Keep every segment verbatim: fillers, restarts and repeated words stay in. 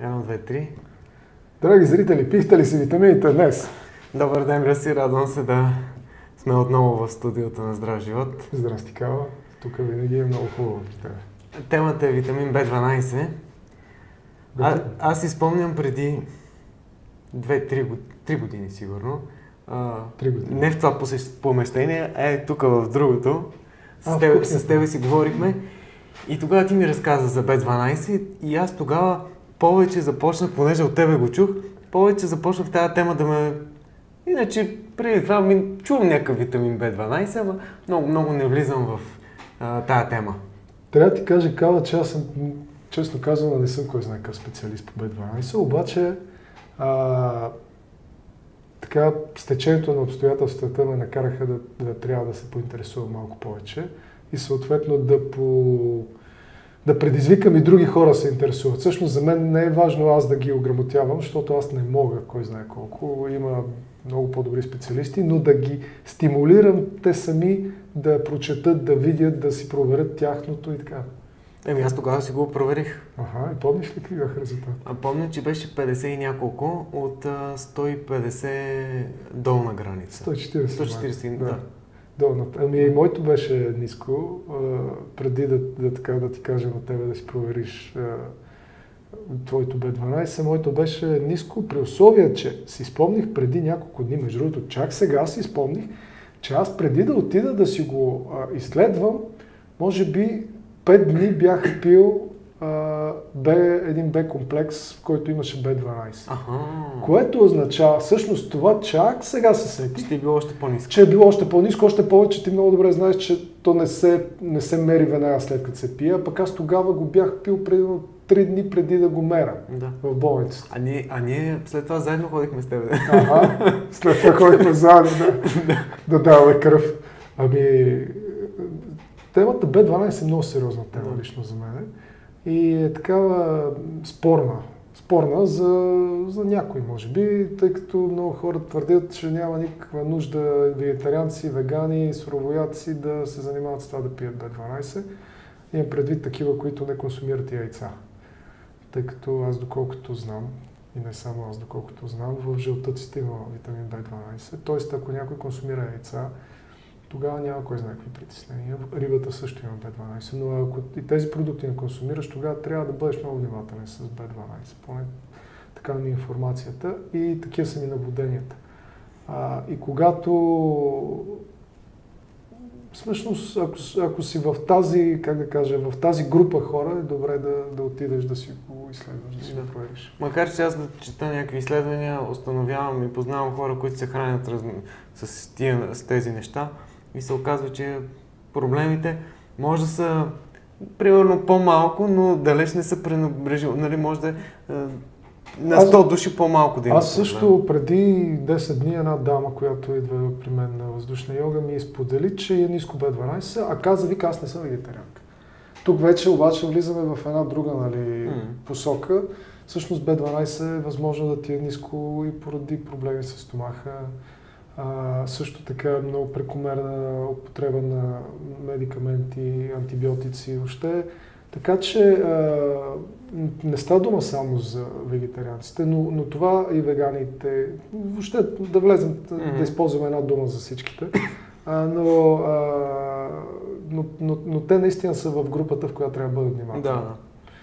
Едно, две, три. Драги зрители, пихте ли си витамините днес? Добър ден, Люси, радвам се да сме отново в студиото на Здрав живот. Здрасти, Кава. Тук винаги е много хубаво при теб. Темата е витамин Б дванайсет. А, аз си спомням преди две-три години сигурно. Три години. Не в това помещение, а е тук в другото. С, а, теб, с тебе си говорихме. И тогава ти ми разказа за Б дванайсет и аз тогава повече започнах, понеже от тебе го чух, повече започнах тази тема да ме... Иначе преди това ми чувам някакъв витамин Б дванайсет, ама много, много не влизам в а, тая тема. Трябва да ти кажа, Кава, че аз съм, честно казвам, не съм кой знае какъв специалист по Б дванайсет, обаче а, така стечението на обстоятелствата ме накараха да, да трябва да се поинтересувам малко повече и съответно да по... да предизвикам и други хора да се интересуват. Всъщност за мен не е важно аз да ги ограмотявам, защото аз не мога, кой знае колко. Има много по-добри специалисти, но да ги стимулирам те сами да прочетат, да видят, да си проверят тяхното и така. Еми аз тогава си го проверих. Ага, и помниш ли какви бяха резултати? А помня, че беше петдесет и няколко от а, сто и петдесет долна граница. сто и четирийсет. сто и четирийсет, да. да. Долната. Ами и моето беше ниско, а, преди да, да, така, да ти кажа на тебе да си провериш а, твоето Б дванайсет, моето беше ниско при условие, че си спомних преди няколко дни, между другото, чак сега си спомних, че аз преди да отида да си го а, изследвам, може би пет дни бях пил а, Б, един Б комплекс, в който имаше Б дванайсет. Ага. Което означава, всъщност това чак сега се сети. Ще е било още по-ниско. Че е било още по-ниско, още повече ти много добре знаеш, че то не се, не се мери веднага след като се пие, а пък аз тогава го бях пил преди три дни преди да го мера да. В болницата. А ние, а ние след това заедно ходихме с теб. Ага, след това ходихме заедно да, да даваме кръв. Ами, темата Б дванайсет е много сериозна тема да. Лично за мен и е такава спорна. Спорна за, за някои, може би, тъй като много хора твърдят, че няма никаква нужда вегетарианци, вегани, суровоядци да се занимават с това да пият Б дванайсет. Имам предвид такива, които не консумират яйца. Тъй като аз доколкото знам, и не само аз доколкото знам, в жълтъците има витамин Б дванайсет. Тоест, ако някой консумира яйца, тогава няма кой знае какви притеснения. Рибата също има Б дванайсет, но ако и тези продукти не консумираш, тогава трябва да бъдеш много внимателен с Б дванайсет. Поне така ми е информацията и такива са ми наблюденията. А, и когато всъщност, ако, ако си в тази, как да кажа, в тази група хора, е добре да, да отидеш да си го изследваш, да си го провериш. Макар че аз да чета някакви изследвания, установявам и познавам хора, които се хранят раз... с, тия, с тези неща и се оказва, че проблемите може да са примерно по-малко, но далеч не са пренебрежими. Нали, може да е на сто души по-малко да има. Аз също преди десет дни една дама, която идва при мен на въздушна йога, ми сподели, че е ниско Б дванайсет, а каза, вика, аз не съм вегетарианка. Тук вече обаче влизаме в една друга, нали, mm. посока. Всъщност Б дванайсет е възможно да ти е ниско и поради проблеми с стомаха. А, също така много прекомерна употреба на медикаменти, антибиотици, въобще. Така че а, не става дума само за вегетарианците, но, но това и веганите, въобще да влезем, mm-hmm. да използваме една дума за всичките, а, но, а, но, но, но те наистина са в групата, в която трябва да бъдат внимателни. Да.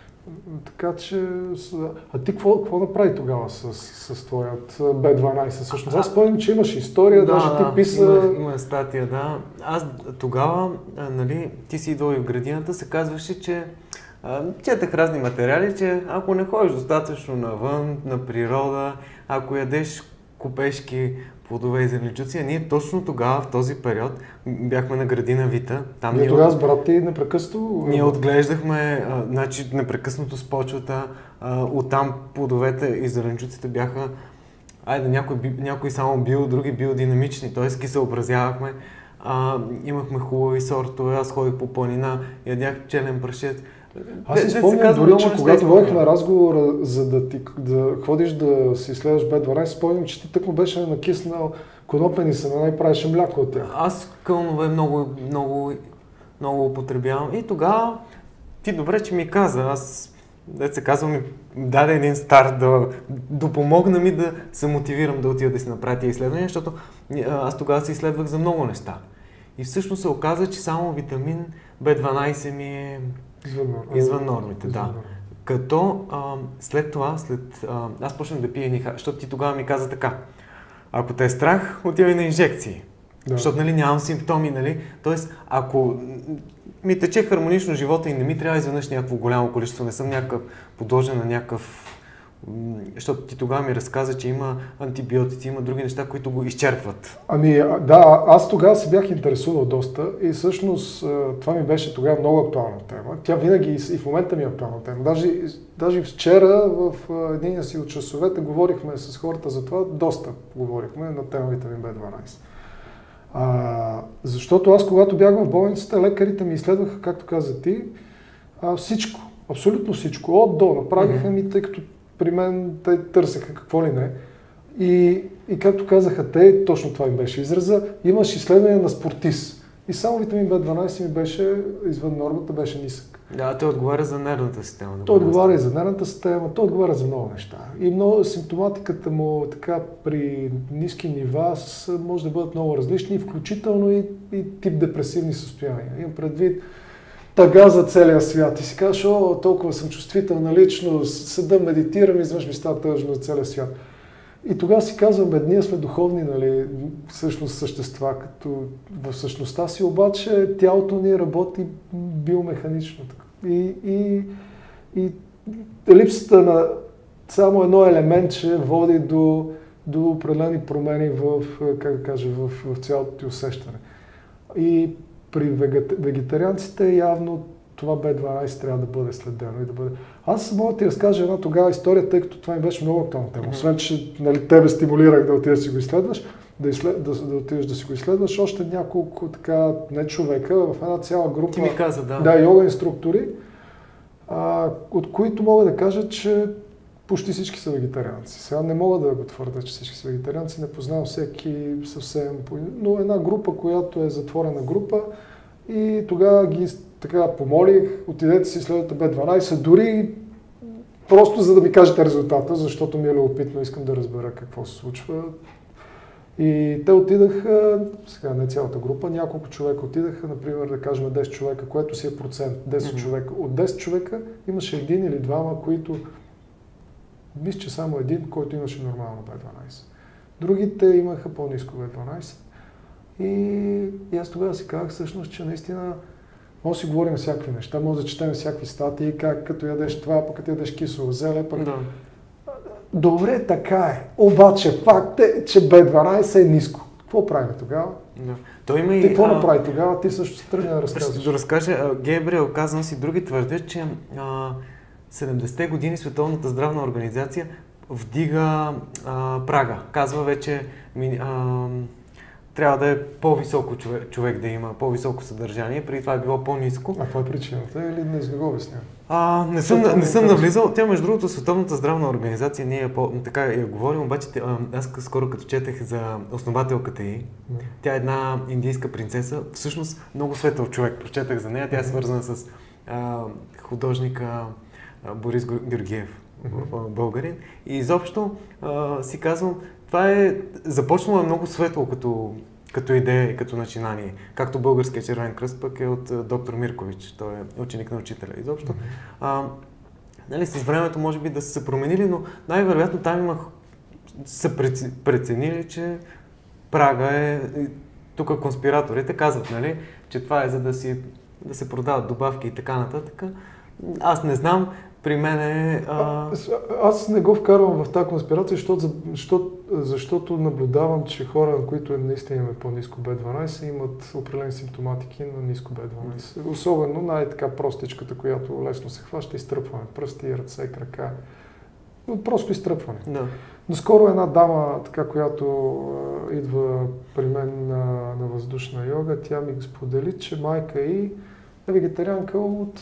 Така че, а ти какво, какво направи тогава с, с твоят Б дванайсет? Всъщност аз спомням, че имаш история, да, даже ти да, писа... Има, има статия, да. Аз тогава, а, нали, ти си идвал и в градината, се казваше, че а, четах разни материали, че ако не ходиш достатъчно навън, на природа, ако ядеш купешки плодове и зеленчуци, а ние точно тогава, в този период, бяхме на градина Вита. Там ние тогава с брат ти непрекъснато... Ние отглеждахме, а, значи, непрекъснато с почвата, а, оттам плодовете и зеленчуците бяха, айде, някои, някои само био, други биодинамични, т.е. ги съобразявахме. А, имахме хубави сортове, аз ходих по планина, ядях челен прашец. Аз си спомням дори, че когато водихме разговора, за да, ти, да ходиш да си изследваш Б дванайсет, спомням, че ти тъкмо беше накиснал конопени семена и правеше мляко от тях. Аз кълнове много, много, много употребявам и тогава ти добре, че ми каза, аз, дето се казва, ми, даде един старт, да допомогна ми да се мотивирам да отида да си направя тия изследвания, защото аз тогава се изследвах за много неща. И всъщност се оказа, че само витамин Б дванайсет ми е извън, извън нормите. Извън да. нормите. Като а, след това, след, а, аз почнах да пия ниха, защото ти тогава ми каза така, ако те е страх, отивай на инжекции. Да. Защото нали, нямам симптоми, нали? Тоест, ако ми тече хармонично живота и не ми трябва изведнъж някакво голямо количество, не съм някакъв подложен на някакъв... Защото ти тогава ми разказа, че има антибиотици, има други неща, които го изчерпват. Ами да, аз тогава се бях интересувал доста и всъщност това ми беше тогава много актуална тема. Тя винаги и в момента ми е актуална тема. Даже, даже вчера в един си от часовете говорихме с хората за това, доста говорихме на тема витамин Б дванайсет. А, защото аз, когато бях в болницата, лекарите ми изследваха, както каза ти, а, всичко, абсолютно всичко, от до, направиха mm-hmm. ми, тъй като при мен те търсеха какво ли не. И, и както казаха те, точно това им беше израза, имаш изследване на спортист. И само витамин Б дванайсет ми беше извън нормата, беше нисък. Да, той отговаря за нервната система. Да, той отговаря и за нервната система, той отговаря за много неща. И много симптоматиката му така при ниски нива може да бъдат много различни, включително и, и тип депресивни състояния. Имам предвид тъга за целия свят. И си кажеш, о, толкова съм чувствителна личност, седа, медитирам, изведнъж ми става тъжно за целия свят. И тогава си казвам, бе, ние сме духовни, нали, всъщност същества, като в същността си, обаче тялото ни работи биомеханично. И, и, и липсата на само едно елементче води до, до определени промени в, как да кажа, в, в цялото ти усещане. И при вегетарианците явно това Б дванайсет трябва да бъде следено и да бъде. Аз мога да ти разкажа една тогава история, тъй като това ми беше много актуална тема. Освен, че нали, тебе стимулирах да отидеш да си го изследваш, да, изслед... да, да отидеш да си го изследваш, още няколко така, не човека, в една цяла група. Ти ми каза, да. Да, йога инструктори, а, от които мога да кажа, че почти всички са вегетарианци. Сега не мога да го твърда, че всички са вегетарианци, не познавам всеки съвсем, но една група, която е затворена група и тогава ги така помолих, отидете си следвате Б дванайсет, дори просто за да ми кажете резултата, защото ми е любопитно, искам да разбера какво се случва. И те отидаха, сега не цялата група, няколко човека отидаха, например да кажем десет човека, което си е процент, десет mm-hmm. човека. От десет човека имаше един или двама, които, мисля, че само един, който имаше нормално Б дванайсет. Другите имаха по-ниско Б дванайсет. И, и аз тогава си казах всъщност, че наистина може да си говорим всякакви неща, може да четем всякакви статии, как като ядеш това, пък като ядеш кисело зеле, пък... Да. Добре, така е. Обаче факт е, че Б дванайсет е ниско. Какво правим тогава? Да. Той има и... Ти какво а... направи тогава? Ти също се тръгна да разказваш. Ще да разкажа. Гебриел, казвам си, други твърдят, че а, седемдесетте години Световната здравна организация вдига а, прага. Казва вече... А, трябва да е по-високо човек, човек да има, по-високо съдържание, преди това е било по-ниско. А това е причината или не го обясня? А, не съм, не съм навлизал. Тя, между другото, Световната здравна организация, ние е по, така я говорим, обаче аз скоро като четех за основателката й, mm. тя е една индийска принцеса, всъщност много светъл човек, прочетах за нея, тя е свързана с а, художника а, Борис Георгиев, mm-hmm. българин. И изобщо а, си казвам, това е започнало е много светло като, като идея и като начинание. Както Българския червен кръст пък е от доктор Миркович. Той е ученик на учителя. Изобщо. А, нали, с времето може би да са се променили, но най-вероятно там имах са преценили, че прага е... Тук конспираторите казват, нали, че това е за да, си, да се продават добавки и така нататък. Аз не знам. При мен е... А... Аз не го вкарвам в тази конспирация, защото, защото, защото наблюдавам, че хора, на които наистина имат по-ниско Б дванайсет, имат определени симптоматики на ниско Б дванайсет. Особено най-така простичката, която лесно се хваща, изтръпване. Пръсти, ръце, крака. Просто изтръпване. Да. Наскоро една дама, така, която а, идва при мен на, на въздушна йога, тя ми сподели, че майка й е вегетарианка от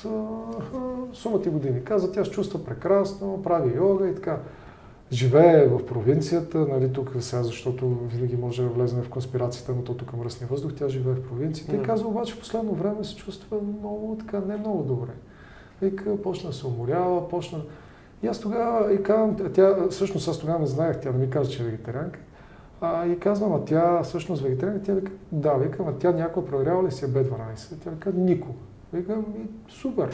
сума ти години. Каза, тя се чувства прекрасно, прави йога и така. Живее в провинцията, нали, тук сега, защото винаги може да влезем в конспирацията, но то тук мръсния въздух, тя живее в провинцията. Yeah. И казва, обаче в последно време се чувства много, така, не много добре. Вика, почна да се уморява, почна... И аз тогава и казвам, тя, всъщност аз тогава не знаех, тя не ми каза, че е вегетарианка. А, и казвам, а тя всъщност вегетарианка, тя вика, да, викам, а тя някой проверява ли си е Б дванайсет? Тя вика, никога. Викам, супер.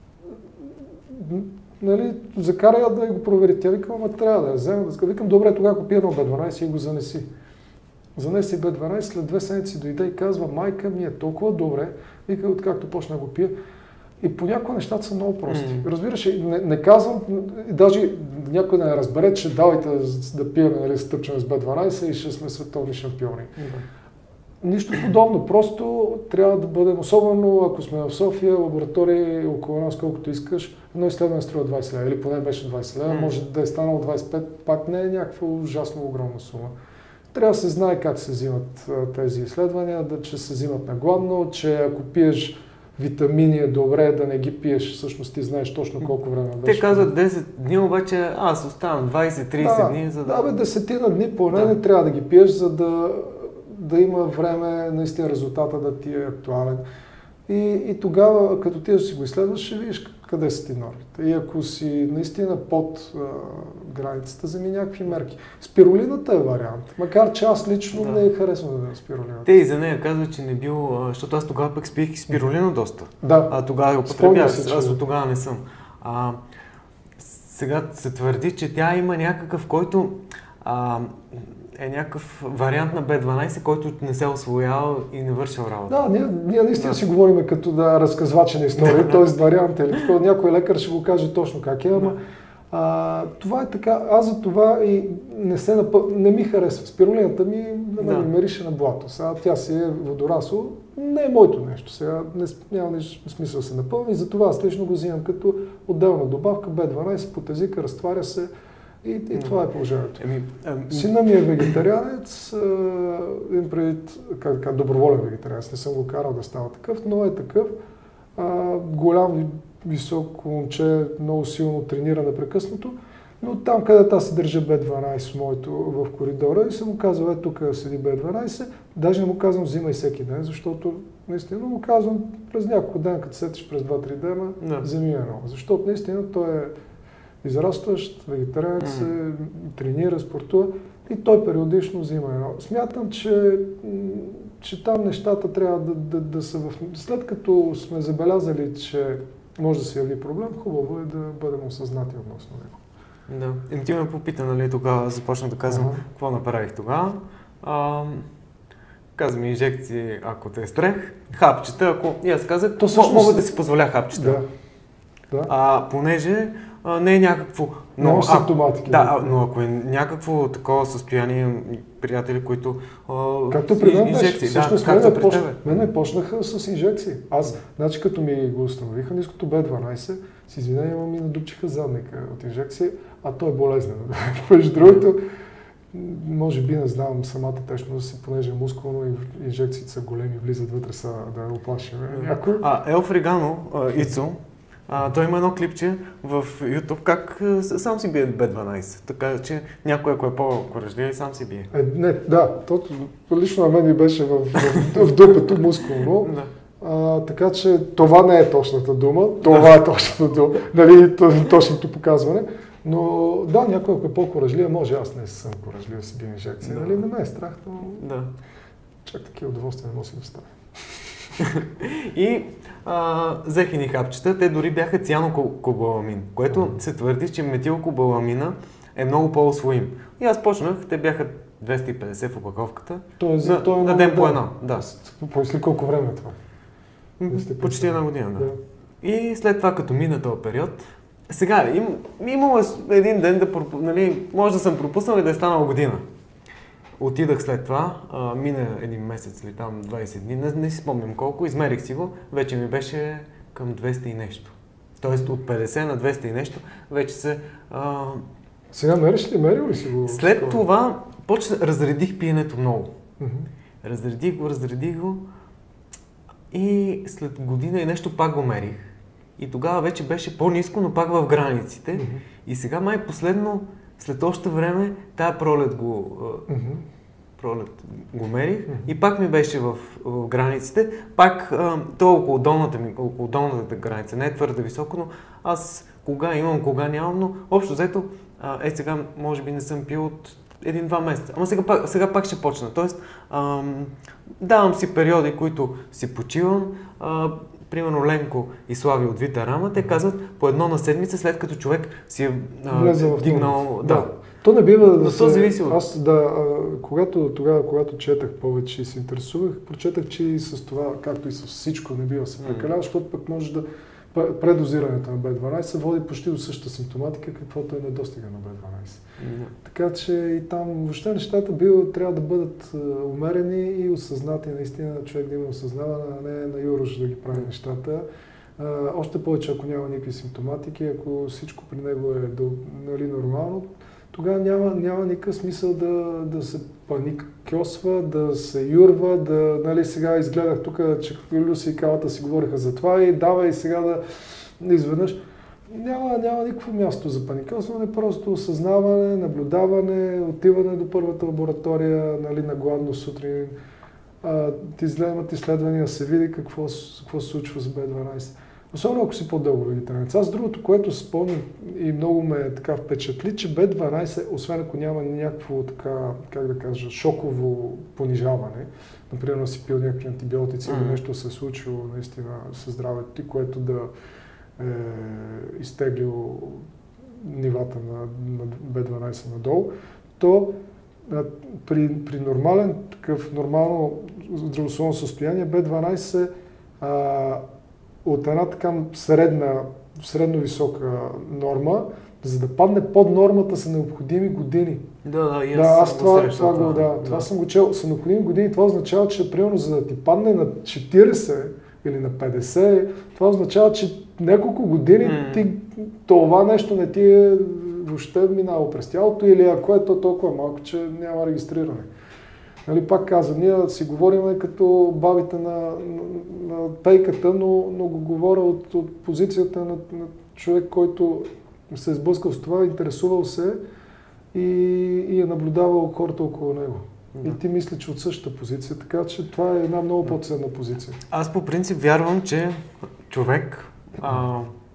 Нали, закара я да го провери. Тя вика, ама трябва да я взема. Да... Викам, добре, тогава ако пия едно Б дванайсет и го занеси. Занеси Б дванайсет, след две седмици дойде и казва, майка ми е толкова добре, вика, откакто почна да го пия. И понякога нещата са много прости. Mm. Разбираш, не, не казвам, даже някой да не разбере, че давайте да пием, нали, стъпчаме с Б дванайсет и ще сме световни шампиони. Mm. Нищо подобно, просто трябва да бъдем, особено ако сме в София, лаборатории около нас колкото искаш, едно изследване струва двайсет лева, или поне беше двайсет лева, mm. може да е станало двайсет и пет, пак не е някаква ужасно огромна сума. Трябва да се знае как се взимат тези изследвания, да, че се взимат на гладно, че ако пиеш витамини е добре да не ги пиеш, всъщност ти знаеш точно колко време беше. Те казват десет дни, обаче аз оставам двайсет-трийсет да, дни, за да... Да, бе, десетина дни поне да. Не трябва да ги пиеш, за да, да има време, наистина резултата да ти е актуален. И, и тогава, като ти да си го изследваш, ще видиш къде са ти нормите. И ако си наистина под а, границата, вземи някакви мерки. Спирулината е вариант, макар че аз лично да. Не харесвам да дадем спирулината. Те и за нея казват, че не бил, защото аз тогава пък спих спирулина доста. Да. А тогава я употребях, се, аз от тогава не съм. А, сега се твърди, че тя има някакъв, който а, е някакъв вариант на Б дванайсет, който не се освоява и не вършил работа. Да, ние, ние наистина да. Си говорим като да разказвачи на история, т.е. вариант или такова. Някой лекар ще го каже точно как е, ама а, това е така. Аз за това и не, се напъл... не ми харесва. Спирулината ми да ме да. Мирише на блато. Сега тя си е водорасло, не е моето нещо. Сега не, няма нищо смисъл да се напълни, затова аз лично го взимам като отделна добавка Б дванайсет под езика, разтваря се. И, и това е положението. Ами, ами... Сина ми е вегетарианец, един предвид, как така, доброволен вегетарианец, не съм го карал да става такъв, но е такъв. А, голям, висок момче, много силно тренира непрекъснато, но там, където аз си държа Б дванайсет моето в коридора и съм му казал, е тук седи Б дванайсет, даже не му казвам взимай всеки ден, защото наистина му казвам през няколко ден, като сетиш през два-три дена, да. Вземи едно, защото наистина той е израстващ, вегетарианец, mm. тренира, спортува и той периодично взима едно. Смятам, че, че там нещата трябва да, да, да са в... След като сме забелязали, че може да се яви проблем, хубаво е да бъдем осъзнати относно него. Да. И ти ме попита, нали, тогава започна да казвам uh-huh. какво направих тогава. А, каза ми инжекции, ако те е стрех, хапчета, ако... И аз казах, то всъщност... мога да си позволя хапчета. Да. Да. А, понеже а, не е някакво... Но, но симптоматики. Да, а, но ако е някакво такова състояние, приятели, които... А, както при мен инжекции, беше, да, както при почна, тебе. Мене почнаха с инжекции. Аз, значи като ми го установиха ниското Б дванайсет, с извинение ми надупчиха задника от инжекции, а той е болезнен. Между другото, може би не знам самата течност, понеже мускулно и инжекциите са големи, влизат вътре са да я оплашим. Някой... А Елф Регано, Ицо, А, той има едно клипче в YouTube, как сам си бие Б дванайсет, така че някой, ако е по-коражлив, сам си бие. Е, не, да, тото лично на мен ми беше в, в, в дупето мускулно, да. а, така че това не е точната дума, това е точната дума, нали, точното показване, но да, някой, ако е по-коражлив, може, аз не съм коражлив да си бия инжекция, да. Нали, не ме е страх, но да. Чак такива удоволствия не може да си доставя. И а, взех ни хапчета, те дори бяха цианокобаламин, което mm-hmm. се твърди, че метилкобаламина е много по-усвоим. И аз почнах, те бяха двеста и петдесет в опаковката, Тоест, на, той е на ден по едно. Да. После колко време е това? Почти една година, да. да. И след това, като мина този период, сега им, имало един ден, да, нали, може да съм пропуснал и да е станала година. Отидах след това, а, мина един месец или там двайсет дни, не, не си спомням колко, измерих си го, вече ми беше към двеста и нещо. Тоест от петдесет на двеста и нещо, вече се... А... Сега мериш ли, мерил ли си го? След това почна, разредих пиенето много. Mm-hmm. Разредих го, разредих го и след година и нещо пак го мерих. И тогава вече беше по-ниско, но пак в границите. Mm-hmm. И сега май последно, след още време, тая пролет го, mm-hmm. пролет го мерих mm-hmm. и пак ми беше в, в границите. Пак то около долната, ми, около долната граница, не е твърде високо, но аз кога имам, кога нямам, но общо взето, е сега може би не съм пил от един-два месеца. Ама сега пак, сега пак ще почна. Тоест, ам, давам си периоди, които си почивам. А, примерно Ленко и Слави от Вита Рама, те казват по едно на седмица, след като човек си е а, вдигнал... Да. да. То не бива да се... зависи от... Аз да, а, когато, тогава, когато четах повече и се интересувах, прочетах, че и с това, както и с всичко, не бива да се прекалява, mm. защото пък може да... Предозирането на Б дванайсет води почти до същата симптоматика, каквото е недостига на Б дванайсет. Mm. Така че и там въобще нещата бил, трябва да бъдат умерени и осъзнати. Наистина човек да има осъзнаване, а не на юрош да ги прави mm. нещата. А, още повече, ако няма никакви симптоматики, ако всичко при него е до, нали, нормално, тогава няма, няма никакъв смисъл да, да се паникьосва, да се юрва, да, нали, сега изгледах тук, че Люси и Калата си говориха за това и давай и сега да изведнъж. Няма, няма никакво място за паникьосване, просто осъзнаване, наблюдаване, отиване до първата лаборатория, нали, на гладно сутрин. А, ти изгледат изследвания, се види какво, какво се случва с Б дванайсет. Особено ако си по-дълго вегетарианец. Аз другото, което спомням и много ме така впечатли, че Б дванайсет, освен ако няма някакво така, как да кажа, шоково понижаване, например си пил някакви антибиотици или mm-hmm. нещо се е случило наистина със здравето ти, което да е изтеглило нивата на, на Б дванайсет надолу, то а, при, при нормален такъв нормално здравословно състояние Б дванайсет а, от една така средна, средно висока норма, за да падне под нормата са необходими години. Да, да, и аз, да, аз това, това, това, това, да, да. това съм го чел. Са необходими години. Това означава, че примерно за да ти падне на четирийсет или на петдесет, това означава, че няколко години mm. ти, това нещо не ти е въобще минало през тялото или ако е то толкова малко, че няма регистриране. Нали, пак казвам, ние си говорим като бабите на, на, на пейката, но, но го говоря от, от позицията на, на човек, който се е сблъскал с това, интересувал се и, и е наблюдавал хората около него. Да. И ти мисли, че от същата позиция, така че това е една много по-ценна позиция. Аз по принцип вярвам, че човек а,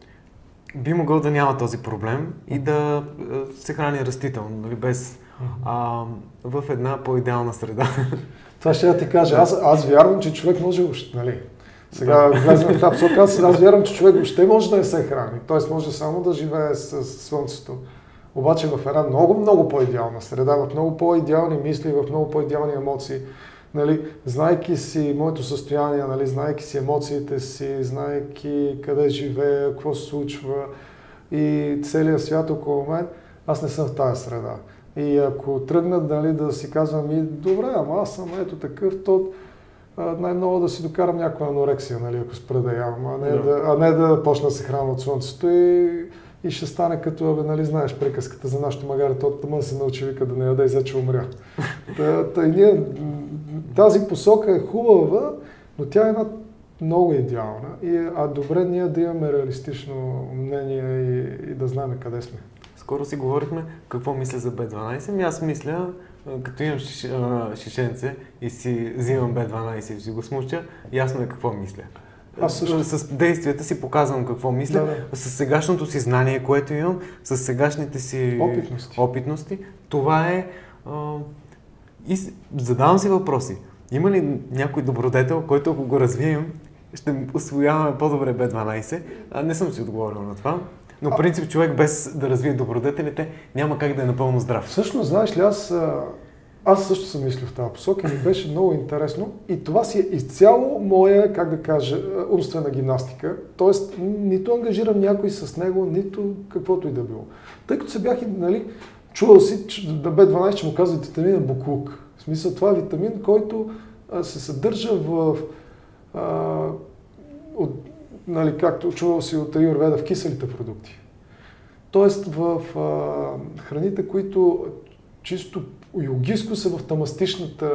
би могъл да няма този проблем и да се храни растително, нали, без а, в една по-идеална среда. Това ще я ти кажа. Аз, аз вярвам, че човек може още, нали? Сега влезем в тази посока, аз, аз вярвам, че човек въобще може да не се храни. Т.е. може само да живее с, с слънцето. Обаче в една много, много по-идеална среда, в много по-идеални мисли, в много по-идеални емоции. Нали, знайки си моето състояние, нали, знайки си емоциите си, знайки къде живея, какво се случва и целият свят около мен, аз не съм в тази среда. И ако тръгнат, нали, да си казвам, и добре, ама аз съм ето такъв, то най-много да си докарам някаква анорексия, нали, ако спра да ям, а не да, да, а не да почна да се храна от слънцето и, и ще стане като, бе, нали, знаеш приказката за нашото магаре, то тъмън се научи, вика да не яде и взе, че умря. Та, та, ние, тази посока е хубава, но тя е една много идеална, и, а добре ние да имаме реалистично мнение и, и да знаем къде сме. Скоро си говорихме какво мисля за Б дванайсет. Ами аз мисля, като имам шиш, шишенце и си взимам Б дванайсет и си го смуча, ясно е какво мисля. Аз също. С действията си показвам какво мисля, да, да. С сегашното си знание, което имам, с сегашните си опитности. опитности. Това е... А, и задавам си въпроси. Има ли някой добродетел, който ако го развием, ще усвояваме по-добре Б дванайсет? А, не съм си отговорил на това. Но в принцип човек без да развие добродетелите няма как да е напълно здрав. Всъщност, знаеш ли, аз, аз също съм мислил в тази посока и ми беше много интересно. И това си е изцяло моя, как да кажа, умствена гимнастика. Тоест, нито ангажирам някой с него, нито каквото и да било. Тъй като се бях, нали, чувал си, че да Б дванайсет, че му казват витамина буклук. В смисъл, това е витамин, който а, се съдържа в... А, от, нали, както чувал си от аюрведа, в киселите продукти. Тоест в а, храните, които чисто йогиско са в тамастичната,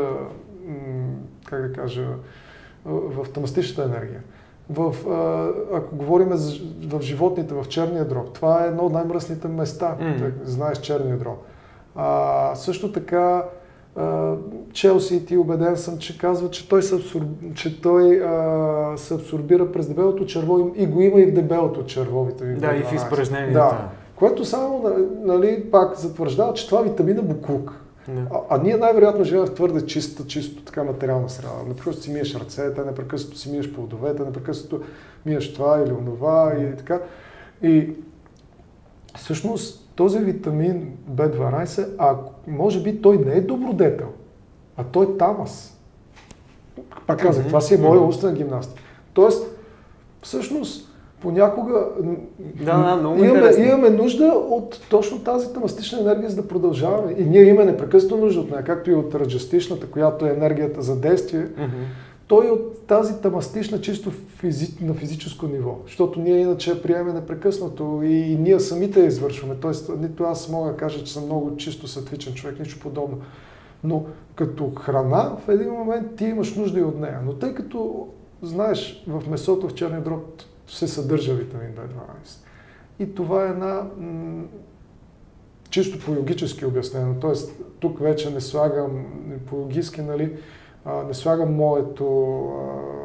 как да кажа, в тамастичната енергия. В, а, ако говорим в животните, в черния дроб, това е едно от най-мръсните места, mm. знаеш черния дроб. А, също така Челси, ти убеден съм, че казва, че той, се, абсорб... че той а, се абсорбира през дебелото черво и го има и в дебелото черво витамин Да, и в изпражненията. Да. Което само, нали, пак затвърждава, че това витамина буклук. Да. А, а ние най-вероятно живеем в твърде чиста, чисто така материална среда. Непрекъснато си миеш ръцете, непрекъснато си миеш плодовете, непрекъснато миеш това или онова и така. И всъщност този витамин Б дванайсет, а може би той не е добродетел, а той е тамас. Пак казах, това си е моя устна гимнастика. Тоест, всъщност, понякога да, да, много имаме, интересно. имаме нужда от точно тази тамастична енергия, за да продължаваме. И ние имаме непрекъснато нужда от нея, както и от раджастичната, която е енергията за действие. Mm-hmm. Той е от тази тамастична чисто физи... на физическо ниво, защото ние иначе я приемаме непрекъснато и, и ние самите я извършваме. Тоест, нито аз мога да кажа, че съм много чисто сатвичен човек, нищо подобно. Но като храна в един момент ти имаш нужда и от нея. Но тъй като, знаеш, в месото, в черния дроб се съдържа витамин Б дванайсет. И това е една м- чисто по логически обяснено. Тоест, тук вече не слагам по логически, нали, а, не слагам моето, а,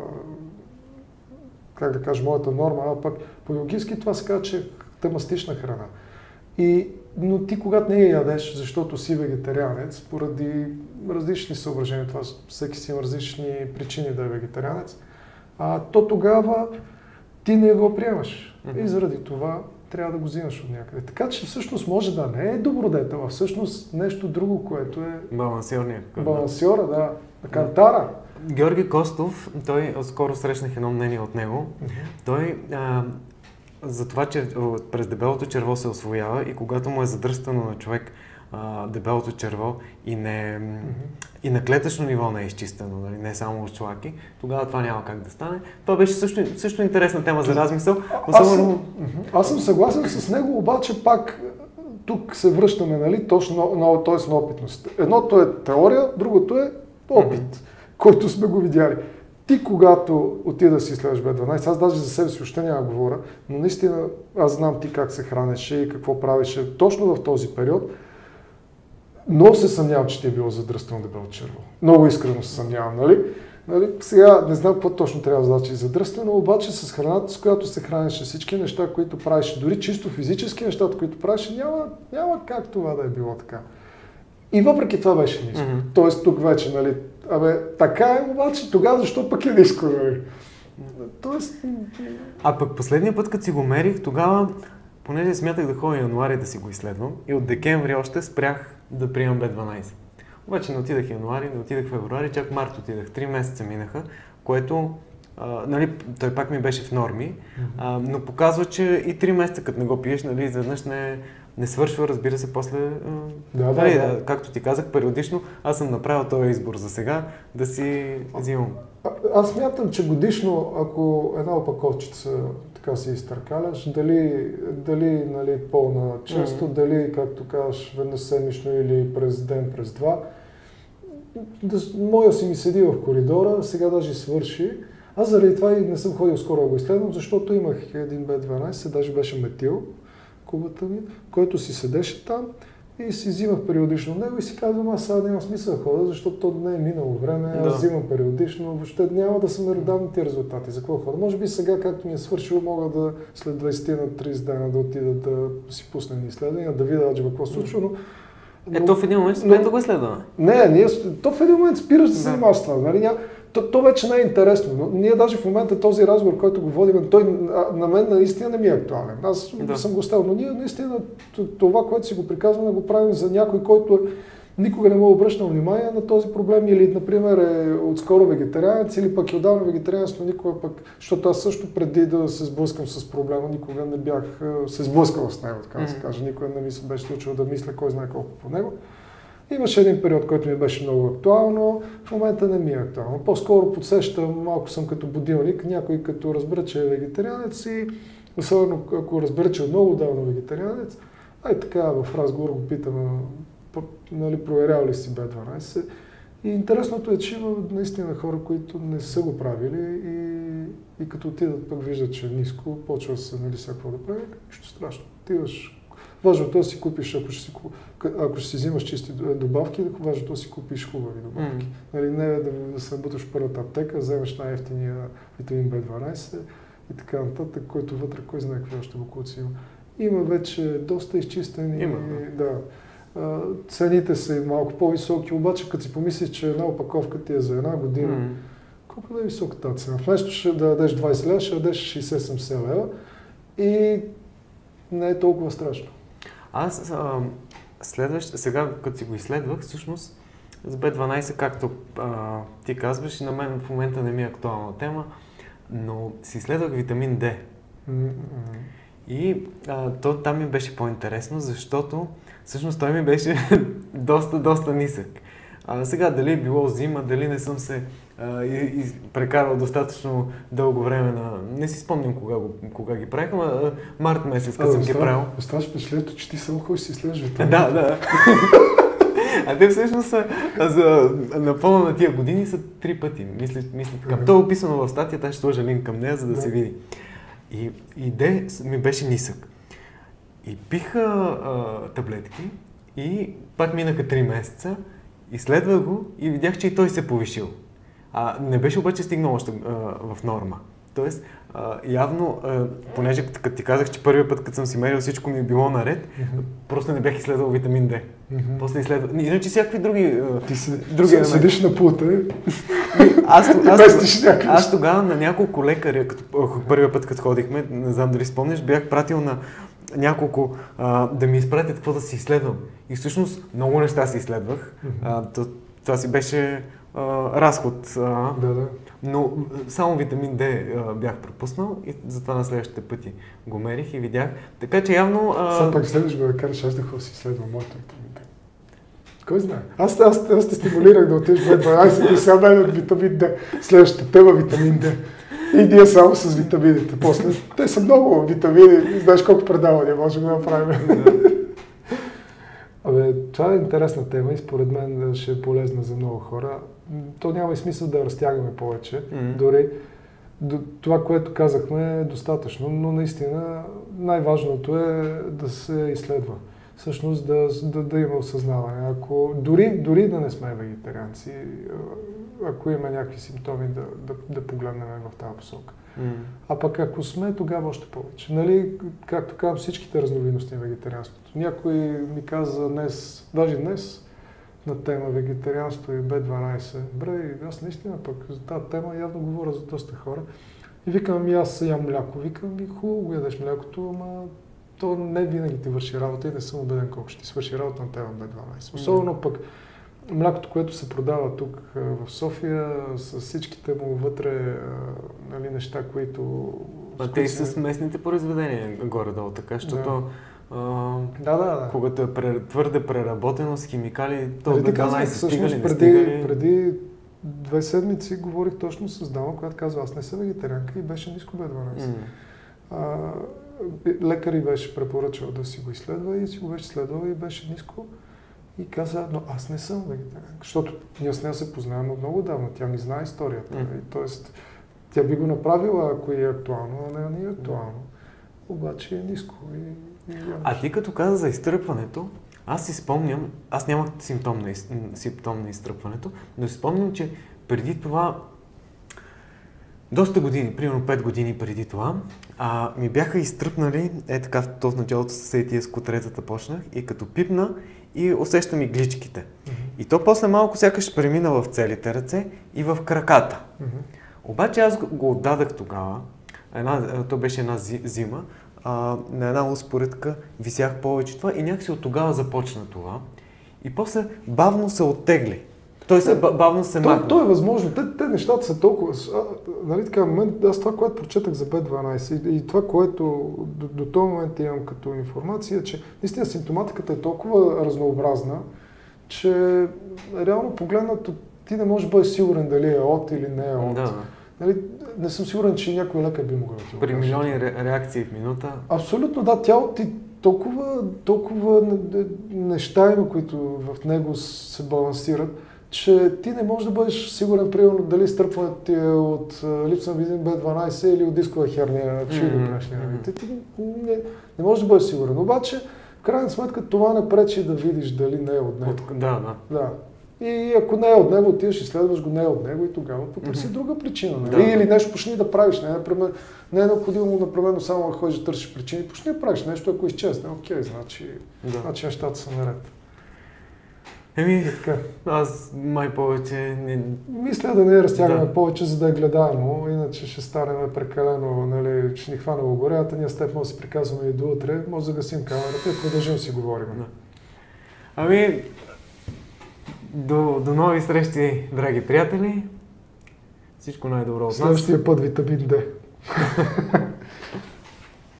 как да кажа, моята норма, а пък по логически това се казва, че е тамастична храна. И, но ти когато не я ядеш, защото си вегетарианец, поради различни съображения, това всеки си има различни причини да е вегетарианец, а, то тогава ти не го приемаш. Mm-hmm. И заради това трябва да го взимаш от някъде. Така че всъщност може да не е добродетел, а всъщност нещо друго, което е... Балансьорния. Балансьора, да. Кантара. Георги Костов, той скоро срещнах едно мнение от него. Mm-hmm. Той а, за това, че през дебелото черво се освоява и когато му е задръстано на човек а, дебелото черво и, не, mm-hmm. и на клетъчно ниво не е изчистено, нали, не само от шлаки, тогава това няма как да стане. Това беше също, също интересна тема за размисъл. Особено... Аз, аз съм съгласен с него, обаче пак тук се връщаме, нали, точно на, т.е. на опитност. Едното е теория, другото е опит, mm-hmm. който сме го видяли. Ти, когато отида да си изследваш Б дванайсет, аз даже за себе си още няма говоря, но наистина аз знам ти как се хранеше и какво правеше точно в този период. Много се съмнявам, че ти е било задръстено дебело черво. Много искрено се съмнявам, нали? нали? Сега не знам какво точно трябва да значи задръстено, обаче с храната, с която се хранеше, всички неща, които правиш, дори чисто физически нещата, които правиш, няма, няма как това да е било така. И въпреки това беше ниско. Mm-hmm. Тоест тук вече, нали, абе, така е, обаче тогава защо пък е ниско, нали? Тоест... А пък последния път, като си го мерих, тогава, понеже смятах да ходя януари да си го изследвам и от декември още спрях да приемам Б дванайсет. Обаче не отидах януари, не отидах февруари, чак март отидах. Три месеца минаха, което, а, нали, той пак ми беше в норми, а, но показва, че и три месеца, като не го пиеш, нали, изведнъж не, не свършва, разбира се, после, а, да, нали, да, да. както ти казах, периодично, аз съм направил този избор за сега, да си взимам. А, аз смятам, че годишно, ако една опаковчица така си изтъркаляш, дали, дали нали, пълна често, mm-hmm. дали, както казваш, веднъж седмично или през ден, през два. Да, моя си ми седи в коридора, сега даже свърши. Аз заради това и не съм ходил скоро да го изследвам, защото имах един Б дванайсет, даже беше метил, кубата ми, който си седеше там и си взимах периодично него и си казвам, аз сега няма смисъл да хода, защото то не е минало време, аз да. взимам периодично, въобще няма да са ме данните резултати. За какво хода? Може би сега, както ми е свършило, мога да след двайсет на трийсет дена да отида да си пусна изследвания, да видя какво случва, но... Ето в един момент спрем да го изследваме. Не, ние, то в един момент спираш да се занимаваш с това, нали? Ня... То, то вече не е интересно, но ние даже в момента този разговор, който го водим, той на мен наистина не ми е актуален. Аз да. съм го ставил, но ние наистина това, което си го приказваме, го правим за някой, който никога не му обръща внимание на този проблем или, например, е отскоро вегетарианец или пък е отдавна вегетарианец, но никога пък, защото аз също преди да се сблъскам с проблема, никога не бях се сблъскал с него, така да се каже, никога не ми се беше случило да мисля кой знае колко по него. Имаше един период, който ми беше много актуално, в момента не ми е актуално. По-скоро подсещам, малко съм като будилник, някой като разбира, че е вегетарианец и особено ако разбира, че е много давно вегетарианец, ай така в разговор го питам, нали, проверял ли си Б дванайсет. И интересното е, че има наистина хора, които не са го правили и, и като отидат пък виждат, че е ниско, почва се, нали, сега какво да прави, нищо страшно. Отиваш Важното е да си купиш, ако ще си, ако ще си взимаш чисти добавки, важното е да си купиш хубави добавки. Mm. Нали, не да, да се набуташ в първата аптека, вземеш най-ефтиния витамин Б дванайсет и така нататък, който вътре кой знае какви още бокуци има. Има вече доста изчистени. Има. Да. Цените са малко по-високи, обаче като си помислиш, че една опаковка ти е за една година, mm. колко да е висока тази цена? Вместо ще да дадеш двайсет лева, ще дадеш шейсет-седемдесет лева и не е толкова страшно. Аз а, следващ, сега като си го изследвах, всъщност с Б дванайсет, както а, ти казваш, и на мен в момента не ми е актуална тема, но си изследвах витамин Д. Mm-hmm. И а, то там ми беше по-интересно, защото всъщност той ми беше доста, доста нисък. А, сега дали е било зима, дали не съм се а, и, и прекарал достатъчно дълго време на... Не си спомням кога, го, кога ги правих, а март месец, като съм ги правил. Оставаш впечатлението, че ти само ходиш си следваш витамин. Да, да. А те всъщност са, за напълно на тия години са три пъти. Мисля, мисля така. То е описано в статията, ще сложа линк към нея, за да, да. се види. И, и Д ми беше нисък. И пиха а, таблетки и пак минаха три месеца, изследвах го и видях, че и той се е повишил. А, не беше обаче стигнал още а, в норма. Тоест, а, явно, а, понеже като ти казах, че първият път, като съм си мерил, всичко ми е било наред, mm-hmm. просто не бях изследвал витамин Д. Mm-hmm. После изследвах. Иначе всякакви други... Ти си, други седиш на пулта и аз, аз, аз тогава на няколко лекаря, като, първият път, като ходихме, не знам дали спомняш, бях пратил на няколко а, да ми изпратят какво да си изследвам. И всъщност много неща си изследвах. Mm-hmm. А, то, това си беше а, разход. А, да, да. Но само витамин Д а, бях пропуснал и затова на следващите пъти го мерих и видях. Така че явно... А... Сега пак следваш бе да кажеш, аз да хубаво си изследвам моята витамин Д. Кой знае? Аз, аз, аз те стимулирах да отидеш в Б дванайсет и сега дай от витамин Д. Следващата тема витамин Д. И ние само с витамините. После, те са много витамини. Знаеш колко предавания може да направим. Абе, това е интересна тема и според мен ще е полезна за много хора. То няма и смисъл да разтягаме повече. Mm-hmm. Дори до, това, което казахме е достатъчно, но наистина най-важното е да се изследва. Всъщност да, да, да има осъзнаване. Ако, дори, дори да не сме вегетарианци, ако има някакви симптоми, да, да, да погледнем в тази посока. Mm. А пък ако сме, тогава още повече. Нали, както казвам, всичките разновидности на вегетарианството. Някой ми каза днес, даже днес, на тема вегетарианство и Б дванайсет. Бре, аз наистина пък за тази тема явно говоря за доста хора. И викам, и аз ям мляко. Викам, и хубаво го ядеш млякото, ама то не винаги ти върши работа и не съм убеден колко ще ти свърши работа на тема Б дванайсет. Особено mm. пък млякото, което се продава тук в София, с всичките му вътре нали, неща, които... А те и с местните произведения горе-долу, така, защото да. а, да, да, да. когато е твърде преработено с химикали, то Б дванайсет стига ли, не преди, стига ли? Преди две седмици говорих точно с дама, която казва, аз не съм вегетарианка и беше ниско Б дванайсет. Mm. А, лекари беше препоръчал да си го изследва и си го беше следвал и беше ниско. И каза, но аз не съм вегетарианка, защото ние с нея се познаваме много давно, тя ми знае историята. Mm. И, тоест, тя би го направила, ако е актуално, а не, не е актуално. Mm. Обаче е ниско. И, и а ти като каза за изтръпването, аз си спомням, аз нямах симптом на, из, симптом на изтръпването, но си спомням, че преди това, доста години, примерно пет години преди това, а, ми бяха изтръпнали, е така, то в началото с тия скутретата почнах и като пипна, и усещам игличките. Mm-hmm. И то после малко сякаш премина в целите ръце и в краката. Mm-hmm. Обаче аз го отдадах тогава, една, то беше една зима, а, на една успоредка висях повече това и някакси от тогава започна това. И после бавно се оттегли. Той се бавно се махна. То, то е възможно. Те, те нещата са толкова... А, нали така, момент, аз това, което прочетах за Б дванайсет и, и това, което до, до този момент имам като информация, че наистина симптоматиката е толкова разнообразна, че реално погледнато ти не можеш да бъдеш сигурен дали е от или не е от. Да. Нали, не съм сигурен, че някой лекар би могъл да ти го При милиони ре, реакции в минута. Абсолютно, да. Тялото ти толкова, толкова неща има, които в него се балансират, че ти не можеш да бъдеш сигурен, примерно, дали стърпването ти е от липса на витамин Б дванайсет или от дискова херния, чили mm-hmm. mm-hmm. Ти, ти не, не можеш да бъдеш сигурен. Обаче, крайна сметка това не пречи да видиш дали не е от него. От, да, да. Да. И ако не е от него, отиваш и следваш го, не е от него и тогава потърси mm-hmm. друга причина. Нали? Да. Или нещо почни да правиш. Не е, например, не е необходимо напременно само да ходиш да търсиш причини. Почни да правиш нещо, ако изчезне. Окей, значи, да. значи нещата са наред. Еми, аз май повече не... Мисля да не я разтягаме да. повече, за да е гледаемо, иначе ще станем прекалено, нали, ще ни хване горята, ние с теб може да си приказваме и до утре, може да гасим камерата и продължим да си говорим. Да. Ами, до, до нови срещи, драги приятели. Всичко най-добро от нас. Следващия път витамин Д.